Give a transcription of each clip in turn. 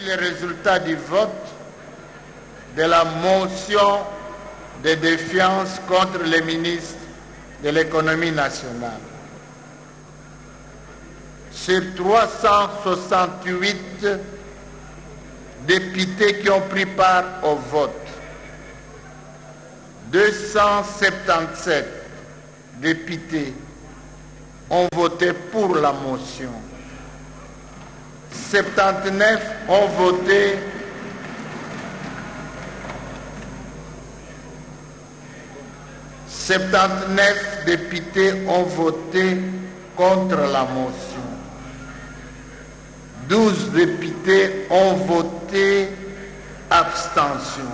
les résultats du vote de la motion de défiance contre le ministre de l'économie nationale. Sur 368 députés qui ont pris part au vote, 277 députés ont voté pour la motion. 79 ont voté députés ont voté contre la motion. 12 députés ont voté abstention.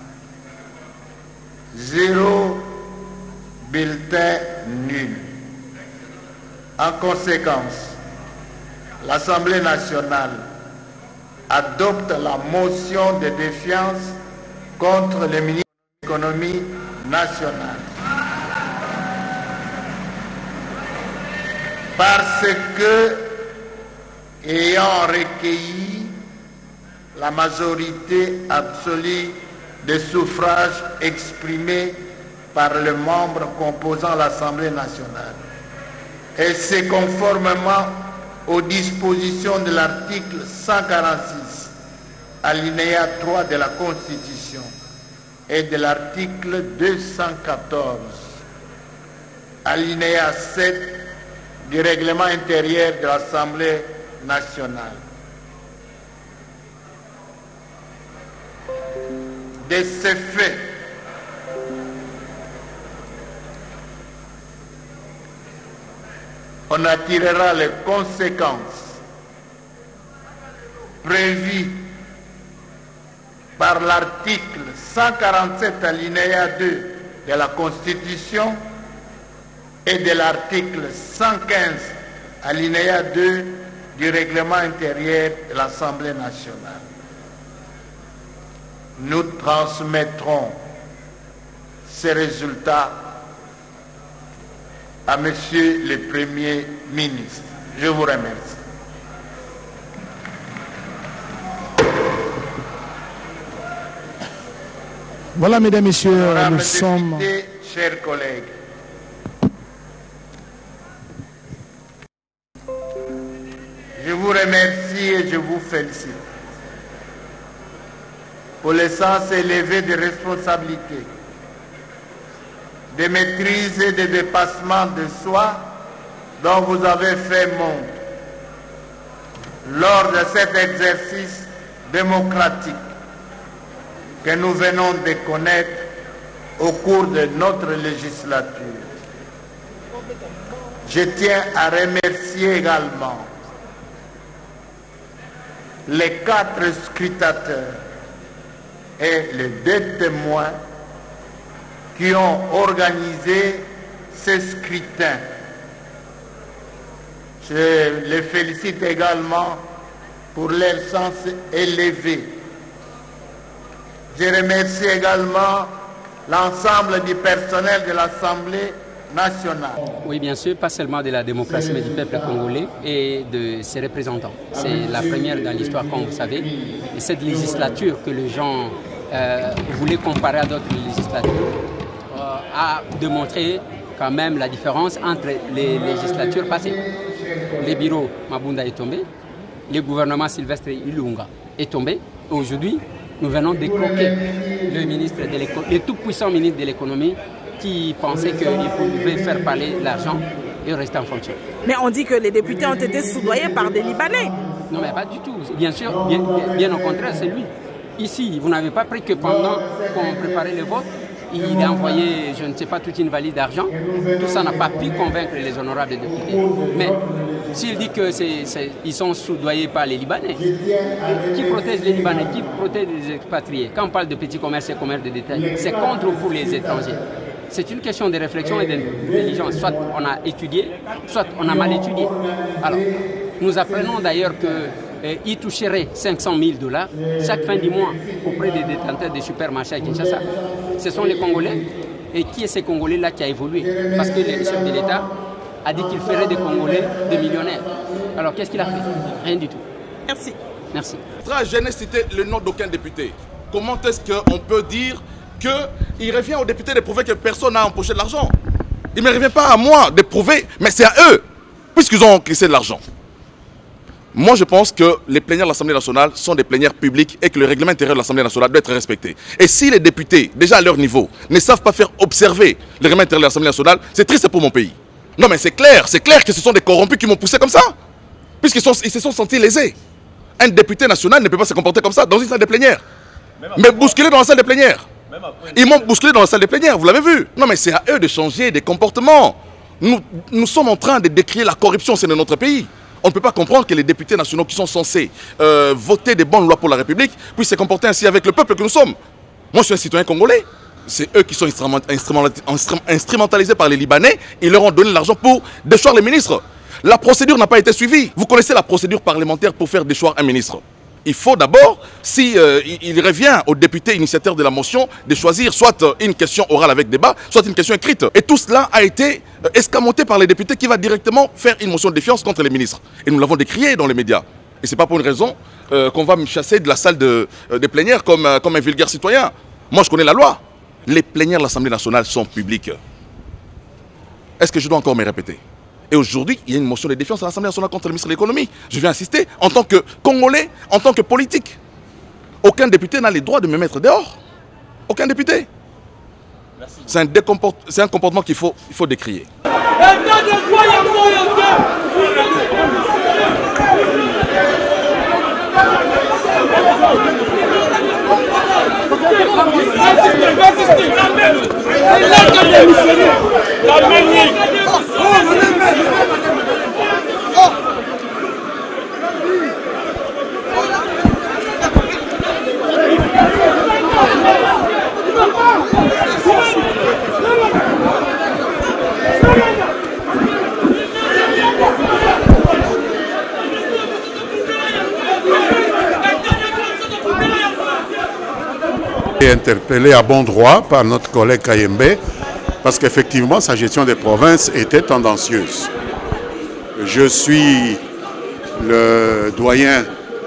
0 bulletin nul. En conséquence, l'Assemblée nationale adopte la motion de défiance contre le ministre de l'économie nationale. Parce que, ayant recueilli la majorité absolue des suffrages exprimés par les membres composant l'Assemblée nationale, et c'est conformément aux dispositions de l'article 146, alinéa 3 de la Constitution et de l'article 214, alinéa 7 du règlement intérieur de l'Assemblée nationale. De ces faits, on attirera les conséquences prévues par l'article 147 alinéa 2 de la Constitution et de l'article 115 alinéa 2 du règlement intérieur de l'Assemblée nationale. Nous transmettrons ces résultats à Monsieur le Premier ministre. Je vous remercie. Voilà, mesdames, messieurs, nous sommes... Chers collègues, je vous remercie et je vous félicite pour le sens élevé de responsabilité, de maîtrise et de dépassement de soi dont vous avez fait montre lors de cet exercice démocratique que nous venons de connaître au cours de notre législature. Je tiens à remercier également les 4 scrutateurs et les 2 témoins qui ont organisé ce scrutin. Je les félicite également pour leur sens élevé. Je remercie également l'ensemble du personnel de l'Assemblée nationale. Oui, bien sûr, pas seulement de la démocratie, mais du peuple congolais et de ses représentants. C'est la première dans l'histoire, comme vous savez. Et cette législature que les gens voulaient comparer à d'autres législatures a démontré quand même la différence entre les législatures passées. Le bureau Mabunda est tombé, le gouvernement Sylvestre Ilunga est tombé. Aujourd'hui, nous venons de croquer le tout-puissant ministre de l'économie qui pensait qu'il pouvait faire parler l'argent et rester en fonction. Mais on dit que les députés ont été soudoyés par des Libanais. Non, mais pas du tout. Bien sûr, bien au contraire, c'est lui. Ici, vous n'avez pas pris que pendant qu'on préparait le vote, il a envoyé, je ne sais pas, toute une valise d'argent. Tout ça n'a pas pu convaincre les honorables députés. Mais s'il dit qu'ils sont soudoyés par les Libanais, qui protège les Libanais, qui protège les expatriés? Quand on parle de petits commerces et commerce de détail, c'est contre ou pour les étrangers? C'est une question de réflexion et d'intelligence. Soit on a étudié, soit on a mal étudié. Alors, nous apprenons d'ailleurs qu'il toucherait 500 000 $ chaque fin du mois auprès des détenteurs des supermarchés à Kinshasa. Ce sont les Congolais. Et qui est ce Congolais-là qui a évolué? Parce que le chef de l'État a dit qu'il ferait des Congolais des millionnaires. Alors, qu'est-ce qu'il a fait? Rien du tout. Merci. Merci. Je n'ai cité le nom d'aucun député. Comment est-ce qu'on peut dire qu'il revient aux députés de prouver que personne n'a empoché de l'argent? Il ne me revient pas à moi de prouver, mais c'est à eux, puisqu'ils ont encaissé de l'argent. Moi, je pense que les plénières de l'Assemblée nationale sont des plénières publiques et que le règlement intérieur de l'Assemblée nationale doit être respecté. Et si les députés, déjà à leur niveau, ne savent pas faire observer le règlement intérieur de l'Assemblée nationale, c'est triste pour mon pays. Non, mais c'est clair que ce sont des corrompus qui m'ont poussé comme ça, puisqu'ils se sont sentis lésés. Un député national ne peut pas se comporter comme ça dans une salle de plénière. Mais bousculer dans la salle de plénière. Ils m'ont bousculé dans la salle de plénière, vous l'avez vu. Non, mais c'est à eux de changer des comportements. Nous sommes en train de décrier la corruption au sein de notre pays. On ne peut pas comprendre que les députés nationaux qui sont censés voter des bonnes lois pour la République puissent se comporter ainsi avec le peuple que nous sommes. Moi, je suis un citoyen congolais. C'est eux qui sont instrumentalisés par les Libanais. Ils leur ont donné l'argent pour déchoir les ministres. La procédure n'a pas été suivie. Vous connaissez la procédure parlementaire pour faire déchoir un ministre. Il faut d'abord, si il revient aux députés initiateurs de la motion, de choisir soit une question orale avec débat, soit une question écrite. Et tout cela a été escamoté par les députés qui va directement faire une motion de défiance contre les ministres. Et nous l'avons décrié dans les médias. Et ce n'est pas pour une raison qu'on va me chasser de la salle de plénière comme un vulgaire citoyen. Moi, je connais la loi. Les plénières de l'Assemblée nationale sont publiques. Est-ce que je dois encore me répéter? Et aujourd'hui, il y a une motion de défiance à l'Assemblée nationale contre le ministre de l'économie. Je vais insister, en tant que Congolais, en tant que politique. Aucun député n'a le droit de me mettre dehors. Aucun député. C'est un comportement qu'il faut décrier. Interpellé à bon droit par notre collègue Kayembe parce qu'effectivement sa gestion des provinces était tendancieuse. Je suis le doyen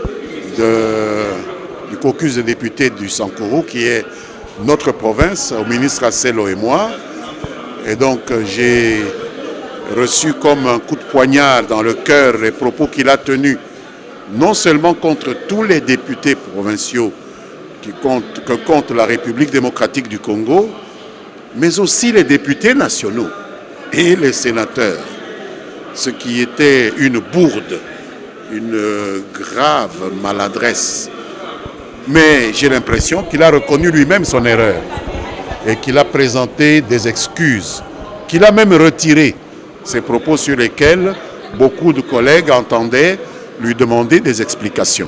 du caucus des députés du Sankourou qui est notre province, au ministre Asselo et moi, et donc j'ai reçu comme un coup de poignard dans le cœur les propos qu'il a tenus non seulement contre tous les députés provinciaux que compte la République démocratique du Congo, mais aussi les députés nationaux et les sénateurs. Ce qui était une bourde, une grave maladresse. Mais j'ai l'impression qu'il a reconnu lui-même son erreur et qu'il a présenté des excuses, qu'il a même retiré ces propos sur lesquels beaucoup de collègues entendaient lui demander des explications.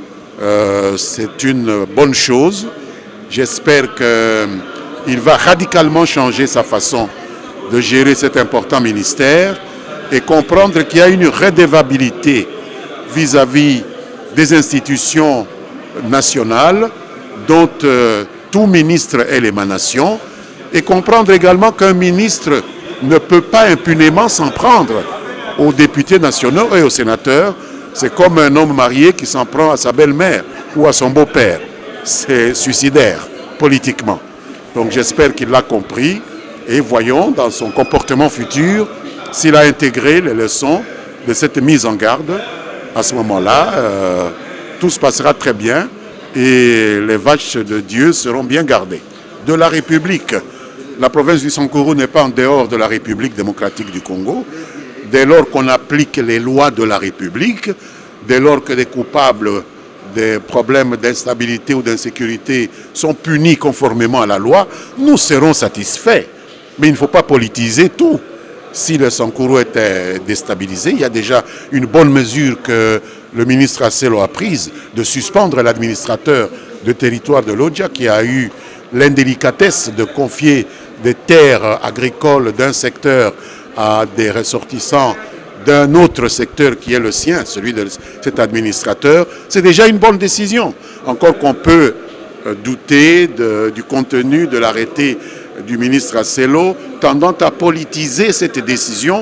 C'est une bonne chose. J'espère qu'il va radicalement changer sa façon de gérer cet important ministère et comprendre qu'il y a une redevabilité vis-à-vis des institutions nationales dont tout ministre est l'émanation, et comprendre également qu'un ministre ne peut pas impunément s'en prendre aux députés nationaux et aux sénateurs. C'est comme un homme marié qui s'en prend à sa belle-mère ou à son beau-père. C'est suicidaire, politiquement. Donc j'espère qu'il l'a compris et voyons dans son comportement futur s'il a intégré les leçons de cette mise en garde. À ce moment-là, tout se passera très bien et les vaches de Dieu seront bien gardées. De la République, la province du Sankourou n'est pas en dehors de la République démocratique du Congo. Dès lors qu'on applique les lois de la République, dès lors que les coupables des problèmes d'instabilité ou d'insécurité sont punis conformément à la loi, nous serons satisfaits. Mais il ne faut pas politiser tout. Si le Sankourou était déstabilisé, il y a déjà une bonne mesure que le ministre Asselo a prise de suspendre l'administrateur de territoire de l'Odja qui a eu l'indélicatesse de confier des terres agricoles d'un secteur à des ressortissants d'un autre secteur qui est le sien, celui de cet administrateur. C'est déjà une bonne décision. Encore qu'on peut douter du contenu de l'arrêté du ministre Asselo tendant à politiser cette décision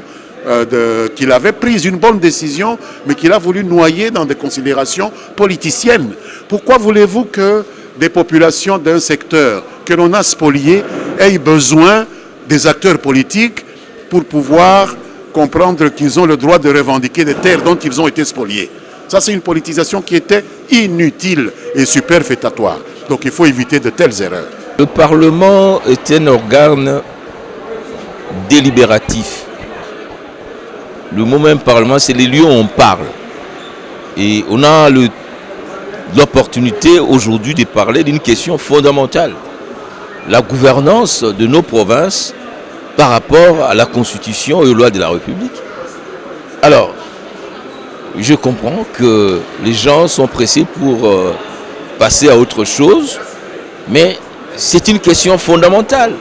qu'il avait pris une bonne décision, mais qu'il a voulu noyer dans des considérations politiciennes. Pourquoi voulez-vous que des populations d'un secteur que l'on a spolié aient besoin des acteurs politiques pour pouvoir comprendre qu'ils ont le droit de revendiquer des terres dont ils ont été spoliés? Ça, c'est une politisation qui était inutile et superfétatoire. Donc il faut éviter de telles erreurs. Le Parlement est un organe délibératif. Le mot même Parlement, c'est les lieux où on parle. Et on a l'opportunité aujourd'hui de parler d'une question fondamentale. La gouvernance de nos provinces par rapport à la Constitution et aux lois de la République. Alors, je comprends que les gens sont pressés pour passer à autre chose, mais c'est une question fondamentale.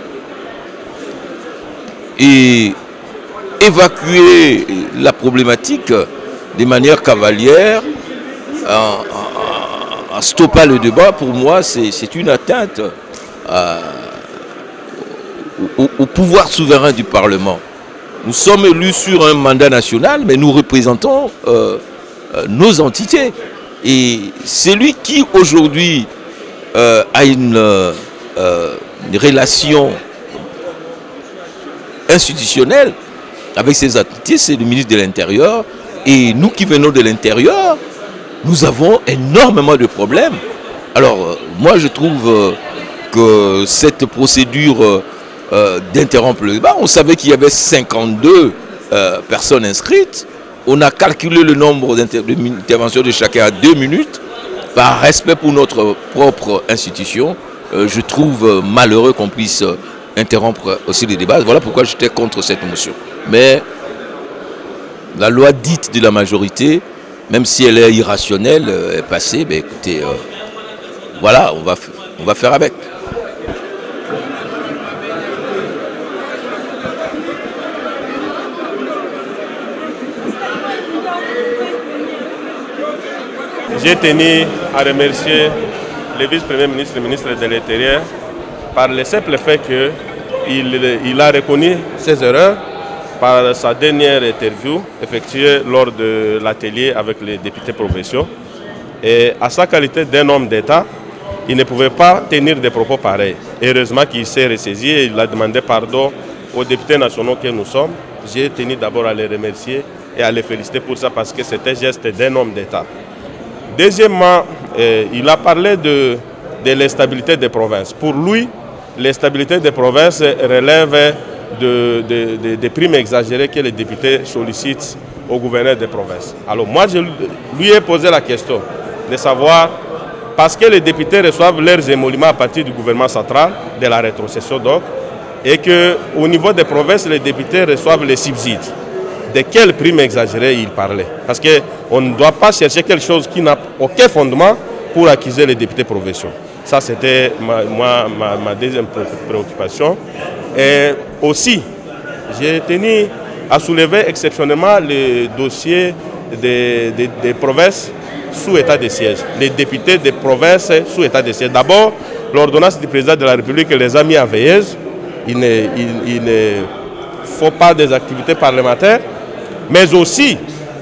Et évacuer la problématique de manière cavalière, en stoppant le débat, pour moi, c'est une atteinte au pouvoir souverain du Parlement. Nous sommes élus sur un mandat national, mais nous représentons nos entités. Et celui qui aujourd'hui a une relation institutionnelle avec ces entités, c'est le ministre de l'Intérieur. Et nous qui venons de l'intérieur, nous avons énormément de problèmes. Alors, moi je trouve que cette procédure d'interrompre le débat, on savait qu'il y avait 52 personnes inscrites. On a calculé le nombre d'interventions de chacun à 2 minutes. Par respect pour notre propre institution, je trouve malheureux qu'on puisse interrompre aussi les débats. Voilà pourquoi j'étais contre cette motion. Mais la loi dite de la majorité, même si elle est irrationnelle, est passée. Ben écoutez, voilà, on va faire avec. J'ai tenu à remercier le vice-premier ministre et le ministre de l'Intérieur par le simple fait qu'il a reconnu ses erreurs par sa dernière interview effectuée lors de l'atelier avec les députés provinciaux. Et à sa qualité d'un homme d'État, il ne pouvait pas tenir des propos pareils. Heureusement qu'il s'est ressaisi et il a demandé pardon aux députés nationaux que nous sommes. J'ai tenu d'abord à les remercier et à les féliciter pour ça parce que c'était un geste d'un homme d'État. Deuxièmement, il a parlé de l'instabilité des provinces. Pour lui, l'instabilité des provinces relève des primes exagérées que les députés sollicitent au gouverneur des provinces. Alors moi, je lui ai posé la question de savoir, parce que les députés reçoivent leurs émoluments à partir du gouvernement central, de la rétrocession donc, et qu'au niveau des provinces, les députés reçoivent les subsides. De quelle prime exagérée il parlait? Parce qu'on ne doit pas chercher quelque chose qui n'a aucun fondement pour accuser les députés provinciaux. Ça, c'était ma deuxième préoccupation. Et aussi, j'ai tenu à soulever exceptionnellement le dossier des provinces sous état de siège. Les députés des provinces sous état de siège. D'abord, l'ordonnance du président de la République les a mis en veilleuse. Il ne faut pas des activités parlementaires. Mais aussi,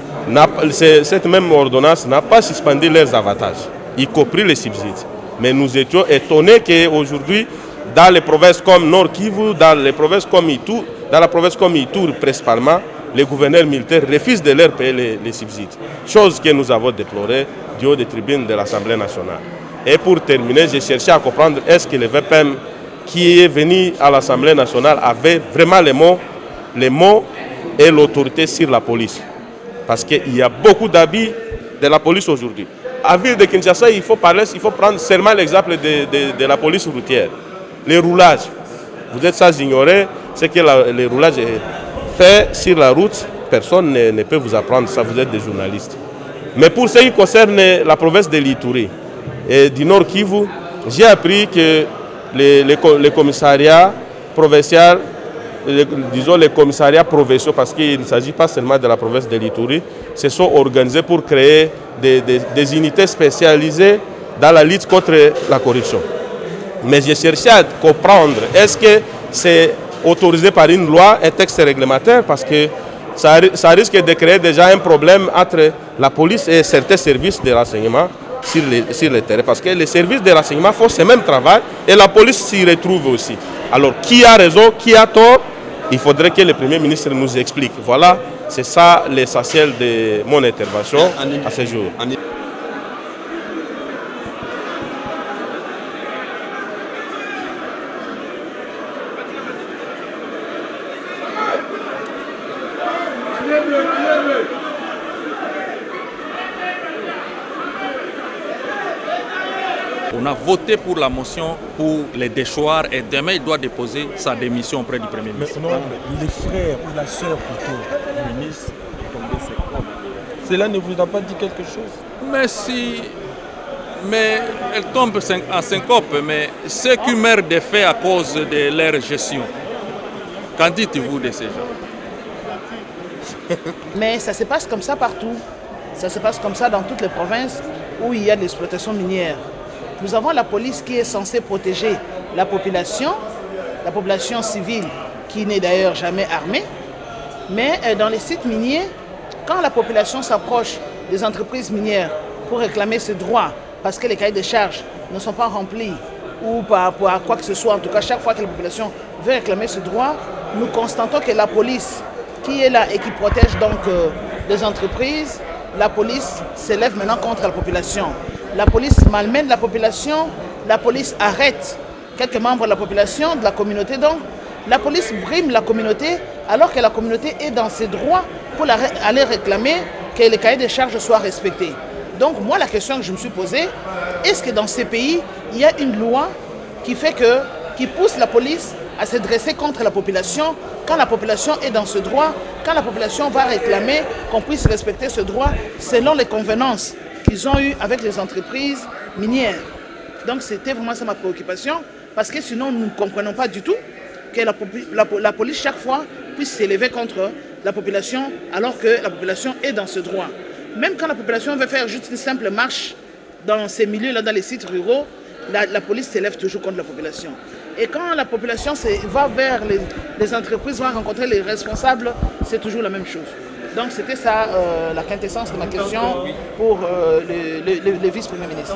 cette même ordonnance n'a pas suspendu leurs avantages, y compris les subsides. Mais nous étions étonnés qu'aujourd'hui, dans les provinces comme Nord Kivu, dans les provinces comme Ituri, dans la province comme Ituri principalement, les gouverneurs militaires refusent de leur payer les subsides. Chose que nous avons déplorée du haut des tribunes de l'Assemblée nationale. Et pour terminer, j'ai cherché à comprendre est-ce que le VPM qui est venu à l'Assemblée nationale avait vraiment les mots et l'autorité sur la police. Parce qu'il y a beaucoup d'habits de la police aujourd'hui. À ville de Kinshasa, il faut prendre seulement l'exemple de la police routière. Les roulages. Vous êtes sans ignorer ce que le roulage est fait sur la route. Personne ne peut vous apprendre ça, vous êtes des journalistes. Mais pour ce qui concerne la province de l'Ituri et du Nord Kivu, j'ai appris que les commissariats provinciaux, disons les commissariats provinciaux, parce qu'il ne s'agit pas seulement de la province de l'Ituri, se sont organisés pour créer des unités spécialisées dans la lutte contre la corruption. Mais j'ai cherché à comprendre, est-ce que c'est autorisé par une loi, un texte réglementaire, parce que ça risque de créer déjà un problème entre la police et certains services de renseignement sur le terrain. Parce que les services de renseignement font ce même travail et la police s'y retrouve aussi. Alors, qui a raison, qui a tort? Il faudrait que le Premier ministre nous explique. Voilà, c'est ça l'essentiel de mon intervention à ce jour. On a voté pour la motion pour les déchoirs et demain il doit déposer sa démission auprès du Premier ministre. Mais les frères ou la sœur plutôt du ministre tomber ses corps. Cela ne vous a pas dit quelque chose? Mais elle tombe en syncope, mais ceux qui meurent des faits à cause de leur gestion. Qu'en dites-vous de ces gens? Mais ça se passe comme ça partout. Ça se passe comme ça dans toutes les provinces où il y a de l'exploitation minière. Nous avons la police qui est censée protéger la population civile, qui n'est d'ailleurs jamais armée. Mais dans les sites miniers, quand la population s'approche des entreprises minières pour réclamer ses droits, parce que les cahiers de charges ne sont pas remplis, ou par rapport à quoi que ce soit, en tout cas chaque fois que la population veut réclamer ses droits, nous constatons que la police qui est là et qui protège donc les entreprises, la police s'élève maintenant contre la population. La police malmène la population, la police arrête quelques membres de la population, de la communauté. Donc, la police brime la communauté alors que la communauté est dans ses droits pour aller réclamer que les cahiers de charges soient respectés. Donc, moi, la question que je me suis posée, est-ce que dans ces pays, il y a une loi qui pousse la police à se dresser contre la population quand la population est dans ce droit, quand la population va réclamer qu'on puisse respecter ce droit selon les convenances qu'ils ont eu avec les entreprises minières. Donc c'était vraiment ça ma préoccupation, parce que sinon nous ne comprenons pas du tout que la police chaque fois puisse s'élever contre la population alors que la population est dans ce droit. Même quand la population veut faire juste une simple marche dans ces milieux-là, dans les sites ruraux, la police s'élève toujours contre la population. Et quand la population va vers les entreprises, va rencontrer les responsables, c'est toujours la même chose. Donc c'était ça la quintessence de ma question pour le vice-premier ministre.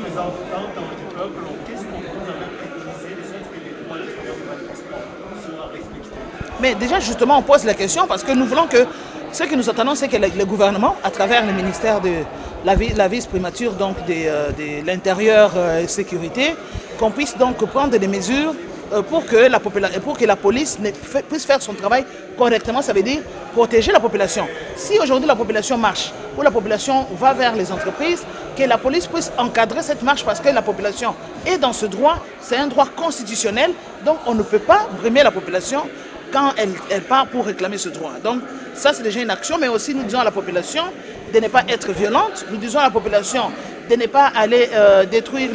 Mais déjà justement on pose la question parce que nous voulons que ce que nous attendons, c'est que le gouvernement, à travers le ministère de la vice-primature de l'intérieur et sécurité, qu'on puisse donc prendre des mesures pour que la police puisse faire son travail correctement, ça veut dire protéger la population. Si aujourd'hui la population marche ou la population va vers les entreprises, que la police puisse encadrer cette marche parce que la population est dans ce droit, c'est un droit constitutionnel, donc on ne peut pas brimer la population quand elle part pour réclamer ce droit. Donc ça c'est déjà une action, mais aussi nous disons à la population de ne pas être violente, nous disons à la population de ne pas aller détruire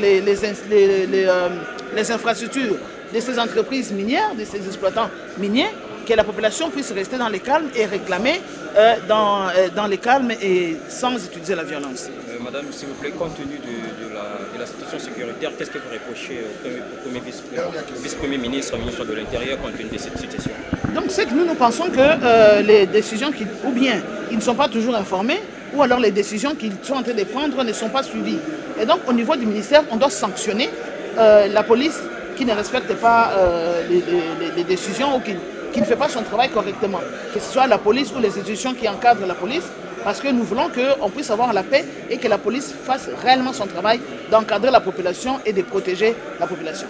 les infrastructures de ces entreprises minières, de ces exploitants miniers, que la population puisse rester dans le calme et réclamer dans le calme et sans utiliser la violence. Madame, s'il vous plaît, compte tenu de la situation sécuritaire, qu'est-ce que vous reprochez au premier vice-premier ministre, ministre de l'Intérieur, compte tenu de cette situation? Donc c'est que nous pensons que les décisions, ou bien ils ne sont pas toujours informés, ou alors les décisions qu'ils sont en train de prendre ne sont pas suivies. Et donc au niveau du ministère, on doit sanctionner la police qui ne respecte pas les décisions ou qui ne fait pas son travail correctement. Que ce soit la police ou les institutions qui encadrent la police, parce que nous voulons qu'on puisse avoir la paix et que la police fasse réellement son travail d'encadrer la population et de protéger la population.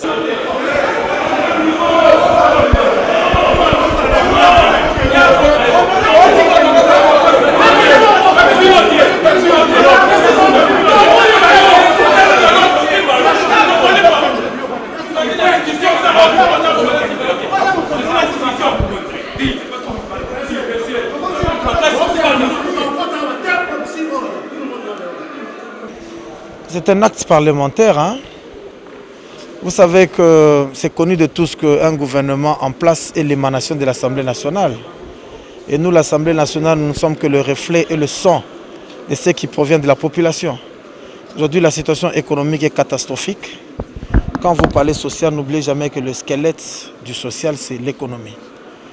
C'est un acte parlementaire. Hein? Vous savez que c'est connu de tous qu'un gouvernement en place est l'émanation de l'Assemblée nationale. Et nous, l'Assemblée nationale, nous ne sommes que le reflet et le son de ce qui provient de la population. Aujourd'hui, la situation économique est catastrophique. Quand vous parlez social, n'oubliez jamais que le squelette du social, c'est l'économie.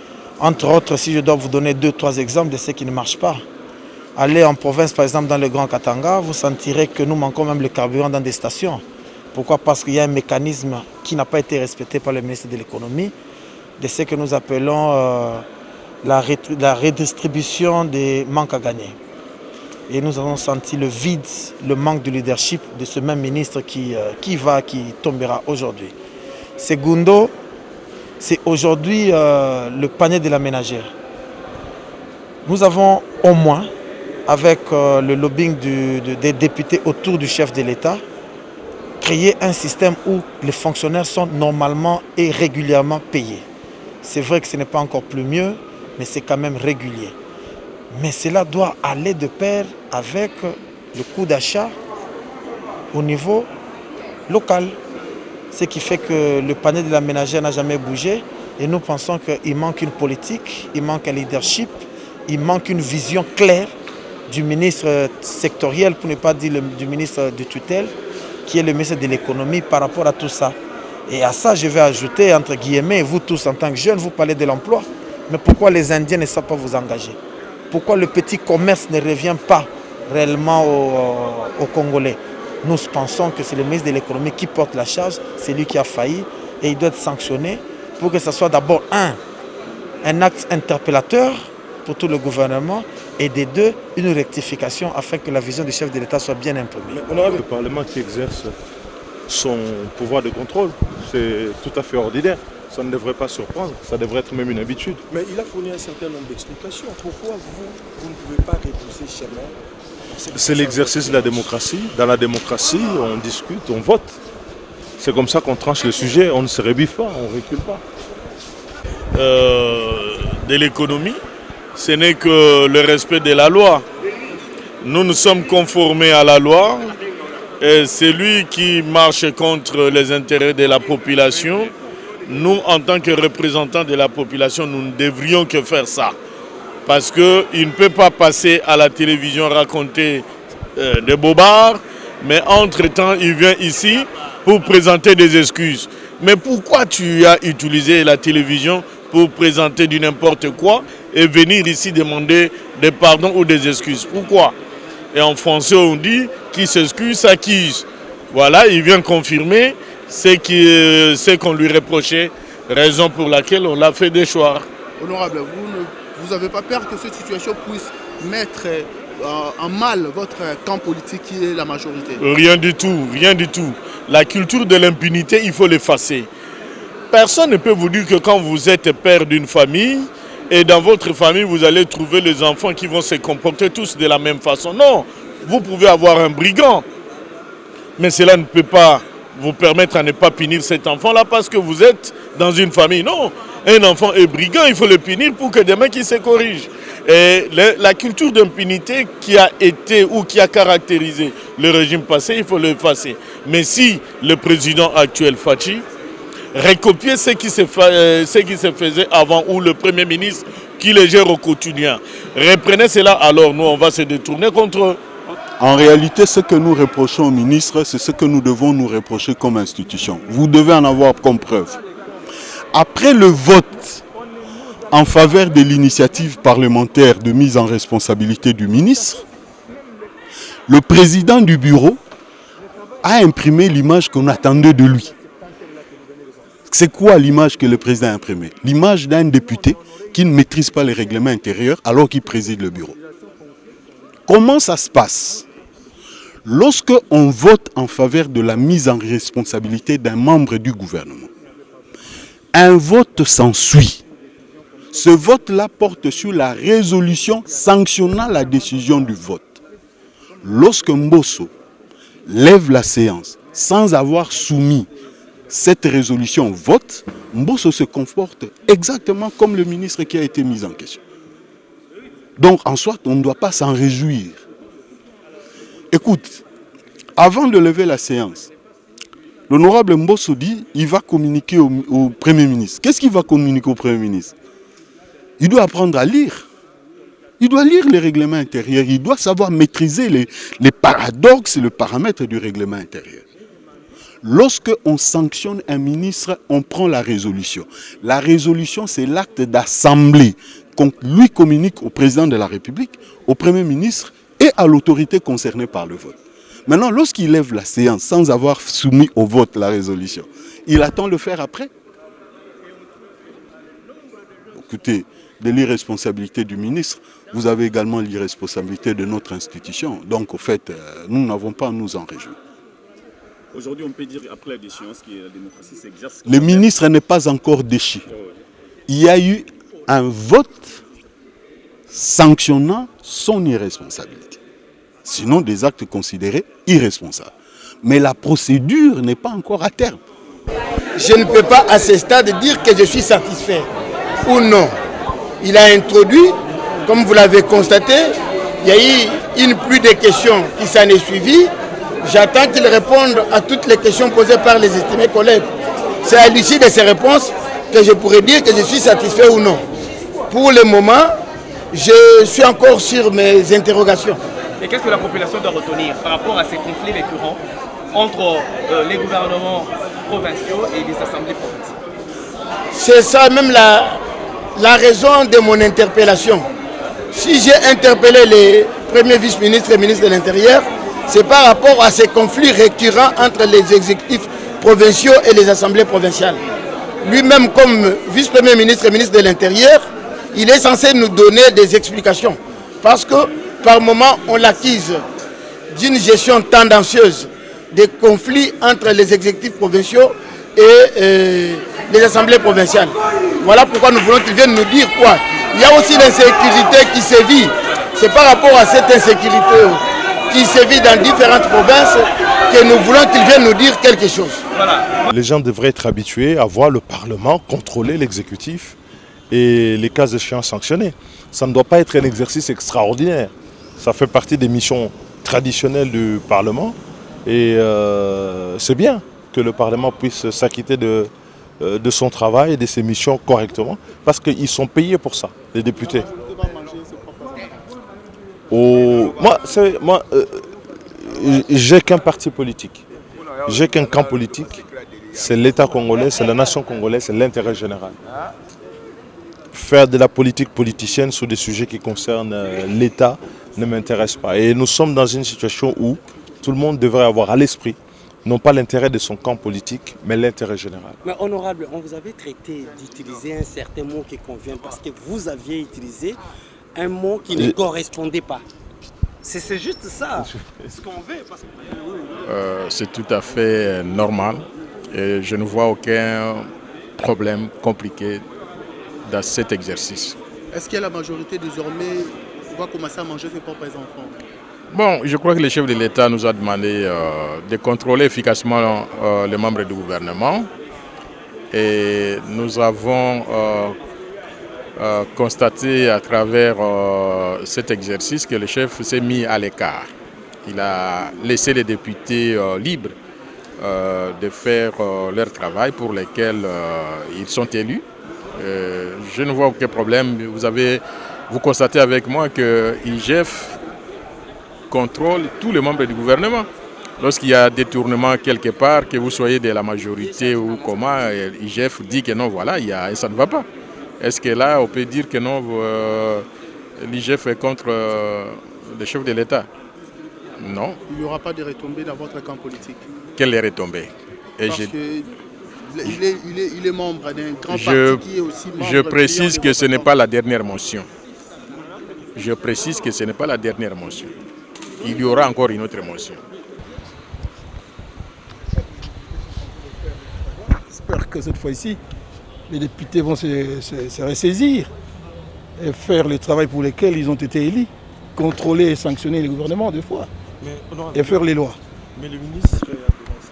Entre autres, si je dois vous donner 2-3 exemples de ce qui ne marche pas. Allez en province, par exemple, dans le Grand Katanga, vous sentirez que nous manquons même le carburant dans des stations. Pourquoi? Parce qu'il y a un mécanisme qui n'a pas été respecté par le ministre de l'économie, de ce que nous appelons la redistribution des manques à gagner. Et nous avons senti le vide, le manque de leadership de ce même ministre qui tombera aujourd'hui. Segundo, c'est aujourd'hui le panier de la ménagère. Nous avons au moins, avec le lobbying des députés autour du chef de l'État, créé un système où les fonctionnaires sont normalement et régulièrement payés. C'est vrai que ce n'est pas encore plus mieux, mais c'est quand même régulier. Mais cela doit aller de pair avec le coût d'achat au niveau local. Ce qui fait que le panier de la ménagère n'a jamais bougé. Et nous pensons qu'il manque une politique, il manque un leadership, il manque une vision claire du ministre sectoriel, pour ne pas dire du ministre de tutelle, qui est le ministre de l'économie par rapport à tout ça. Et à ça, je vais ajouter, entre guillemets, vous tous en tant que jeunes, vous parlez de l'emploi. Mais pourquoi les Indiens ne savent pas vous engager? Pourquoi le petit commerce ne revient pas réellement aux Congolais? Nous pensons que c'est le ministre de l'économie qui porte la charge, c'est lui qui a failli et il doit être sanctionné pour que ce soit d'abord un acte interpellateur pour tout le gouvernement et de deux, une rectification afin que la vision du chef de l'État soit bien imprimée. On a le Parlement qui exerce son pouvoir de contrôle, c'est tout à fait ordinaire. Ça ne devrait pas surprendre, ça devrait être même une habitude. Mais il a fourni un certain nombre d'explications. Pourquoi vous ne pouvez pas repousser chemin? C'est l'exercice de la démocratie. Dans la démocratie, on discute, on vote. C'est comme ça qu'on tranche le sujet, on ne se rebiffe pas, on ne recule pas. De l'économie, ce n'est que le respect de la loi. Nous nous sommes conformés à la loi. Et celui qui marche contre les intérêts de la population, nous, en tant que représentants de la population, nous ne devrions que faire ça. Parce qu'il ne peut pas passer à la télévision raconter des bobards, mais entre-temps, il vient ici pour présenter des excuses. Mais pourquoi tu as utilisé la télévision pour présenter du n'importe quoi et venir ici demander des pardons ou des excuses? Pourquoi? Et en français, on dit qui s'excuse s'accuse. Voilà, il vient confirmer ce qu'on lui reprochait, raison pour laquelle on l'a fait déchoir. Honorable, vous n'avez pas peur que cette situation puisse mettre en mal votre camp politique qui est la majorité? Rien du tout, rien du tout. La culture de l'impunité, il faut l'effacer. Personne ne peut vous dire que quand vous êtes père d'une famille, et dans votre famille, vous allez trouver les enfants qui vont se comporter tous de la même façon. Non, vous pouvez avoir un brigand, mais cela ne peut pas vous permettre à ne pas punir cet enfant-là parce que vous êtes dans une famille. Non, un enfant est brigand, il faut le punir pour que demain qu'il se corrige. Et la culture d'impunité qui a été ou qui a caractérisé le régime passé, il faut l'effacer. Mais si le président actuel Fachi recopiait ce qui se faisait avant ou le Premier ministre qui le gère au quotidien, reprenez cela, alors nous on va se détourner contre eux. En réalité, ce que nous reprochons au ministre, c'est ce que nous devons nous reprocher comme institution. Vous devez en avoir comme preuve. Après le vote en faveur de l'initiative parlementaire de mise en responsabilité du ministre, le président du bureau a imprimé l'image qu'on attendait de lui. C'est quoi l'image que le président a imprimée? L'image d'un député qui ne maîtrise pas les règlements intérieurs alors qu'il préside le bureau. Comment ça se passe? Lorsque on vote en faveur de la mise en responsabilité d'un membre du gouvernement, un vote s'ensuit. Ce vote-là porte sur la résolution sanctionnant la décision du vote. Lorsque Mbosso lève la séance sans avoir soumis cette résolution au vote, Mbosso se comporte exactement comme le ministre qui a été mis en question. Donc en soi, on ne doit pas s'en réjouir. Écoute, avant de lever la séance, l'honorable Mbosso dit qu'il va communiquer au Premier ministre. Qu'est-ce qu'il va communiquer au Premier ministre? Il doit apprendre à lire. Il doit lire les règlements intérieurs. Il doit savoir maîtriser les paradoxes et les paramètres du règlement intérieur. Lorsque on sanctionne un ministre, on prend la résolution. La résolution, c'est l'acte d'assemblée qu'on lui communique au président de la République, au Premier ministre et à l'autorité concernée par le vote. Maintenant, lorsqu'il lève la séance sans avoir soumis au vote la résolution, il attend le faire après. Écoutez, de l'irresponsabilité du ministre, vous avez également l'irresponsabilité de notre institution. Donc, au fait, nous n'avons pas à nous en réjouir. Aujourd'hui, on peut dire, après la déchéance, que la démocratie s'exerce. Le ministre n'est pas encore déchu. Il y a eu un vote sanctionnant son irresponsabilité. Sinon, des actes considérés irresponsables. Mais la procédure n'est pas encore à terme. Je ne peux pas à ce stade dire que je suis satisfait ou non. Il a introduit, comme vous l'avez constaté, il y a eu une pluie de questions qui s'en est suivie. J'attends qu'il réponde à toutes les questions posées par les estimés collègues. C'est à l'issue de ces réponses que je pourrais dire que je suis satisfait ou non. Pour le moment, je suis encore sur mes interrogations. Et qu'est-ce que la population doit retenir par rapport à ces conflits récurrents entre les gouvernements provinciaux et les assemblées provinciales? C'est ça même la raison de mon interpellation. Si j'ai interpellé les premiers vice-ministres et ministres de l'Intérieur, c'est par rapport à ces conflits récurrents entre les exécutifs provinciaux et les assemblées provinciales. Lui-même, comme vice-premier ministre et ministre de l'Intérieur, il est censé nous donner des explications. Parce que par moment, on l'accuse d'une gestion tendancieuse des conflits entre les exécutifs provinciaux et les assemblées provinciales. Voilà pourquoi nous voulons qu'il vienne nous dire quoi. Il y a aussi l'insécurité qui sévit. C'est par rapport à cette insécurité qui sévit dans différentes provinces que nous voulons qu'il vienne nous dire quelque chose. Voilà. Les gens devraient être habitués à voir le Parlement contrôler l'exécutif et les cas échéants sanctionnés. Ça ne doit pas être un exercice extraordinaire. Ça fait partie des missions traditionnelles du Parlement et c'est bien que le Parlement puisse s'acquitter de son travail et de ses missions correctement parce qu'ils sont payés pour ça, les députés. Moi, j'ai qu'un parti politique, j'ai qu'un camp politique, c'est l'État congolais, c'est la nation congolaise, c'est l'intérêt général. Faire de la politique politicienne sur des sujets qui concernent l'État ne m'intéresse pas. Et nous sommes dans une situation où tout le monde devrait avoir à l'esprit, non pas l'intérêt de son camp politique, mais l'intérêt général. Mais honorable, on vous avait traité d'utiliser un certain mot qui convient parce que vous aviez utilisé un mot qui ne correspondait pas. C'est juste ça, ce qu'on veut. C'est tout à fait normal et je ne vois aucun problème compliqué dans cet exercice. Est-ce que la majorité désormais va commencer à manger ses propres enfants? Bon, je crois que le chef de l'État nous a demandé de contrôler efficacement les membres du gouvernement et nous avons constaté à travers cet exercice que le chef s'est mis à l'écart. Il a laissé les députés libres de faire leur travail pour lequel ils sont élus. Je ne vois aucun problème. Vous constatez avec moi que l'IGF contrôle tous les membres du gouvernement. Lorsqu'il y a détournement quelque part, que vous soyez de la majorité ou comment, l'IGF dit que non, voilà, ça ne va pas. Est-ce que là, on peut dire que non, l'IGF est contre le chef de l'État? Non. Il n'y aura pas de retombées dans votre camp politique? Quelles retombées? Parce il est membre d'un grand parti qui est aussi membre... Je précise que ce n'est pas la dernière motion. Je précise que ce n'est pas la dernière motion. Il y aura encore une autre motion. J'espère que cette fois-ci, les députés vont se ressaisir et faire le travail pour lequel ils ont été élus. Contrôler et sanctionner les gouvernements deux fois. Et faire les lois. Mais le ministre a devancé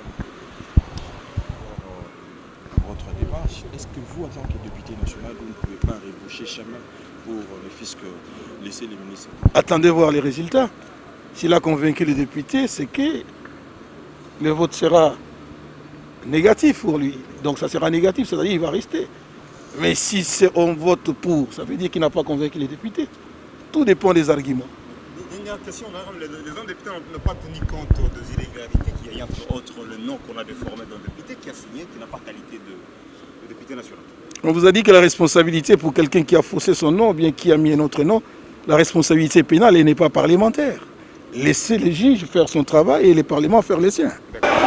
votre démarche. Est-ce que vous, en tant que député national, vous ne pouvez pas reboucher chemin pour le fisc laisser les ministres? Attendez voir les résultats. S'il a convaincu les députés, c'est que le vote sera négatif pour lui. Donc ça sera négatif, c'est-à-dire qu'il va rester. Mais si on vote pour, ça veut dire qu'il n'a pas convaincu les députés. Tout dépend des arguments. Une question, les députés n'ont pas tenu compte des irrégularités qu'il y a entre autre le nom qu'on a déformé d'un député qui a signé, qui n'a pas qualité de député national. On vous a dit que la responsabilité pour quelqu'un qui a faussé son nom, ou bien qui a mis un autre nom, la responsabilité pénale, elle n'est pas parlementaire. Laissez les juges faire son travail et les parlements faire les siens.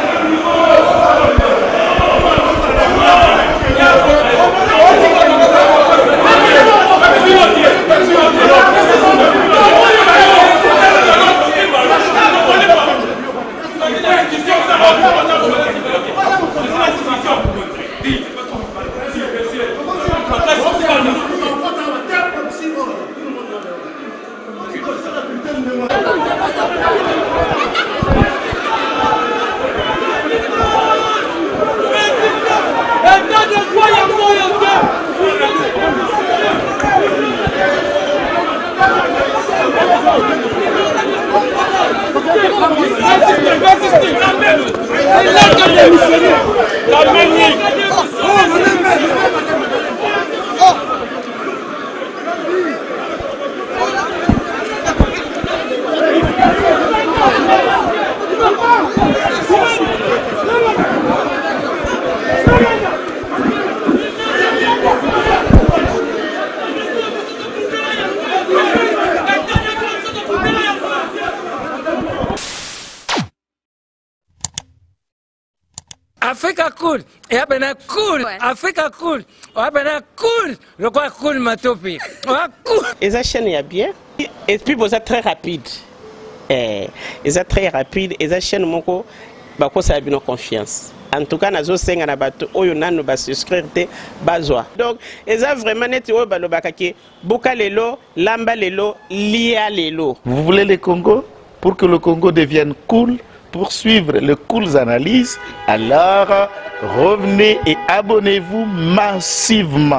Africa cool, et abena cool, Africa cool, abena cool, le quoi cool matopi, cool. Et ça chaîne est bien, et puis vous êtes très rapide, et ça très rapide, et ça chaîne mon co, bah quoi ça a bien confiance. En tout cas, nazo senga na bato oyo nanu ba souscrire te bazwa. Donc, et ça vraiment net oyo ba lobakaki, boka lelo, lamba lelo, lia lelo. Vous voulez le Congo pour que le Congo devienne cool? Pour suivre les cooles analyses, alors revenez et abonnez-vous massivement.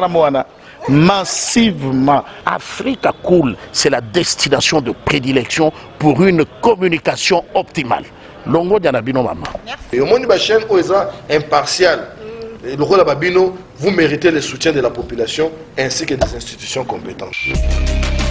Massivement. Africa Cool, c'est la destination de prédilection pour une communication optimale. Longo Dianabino Mama. Et au monde de la chaîne, impartial. Et le rôle de Babino, vous méritez le soutien de la population ainsi que des institutions compétentes.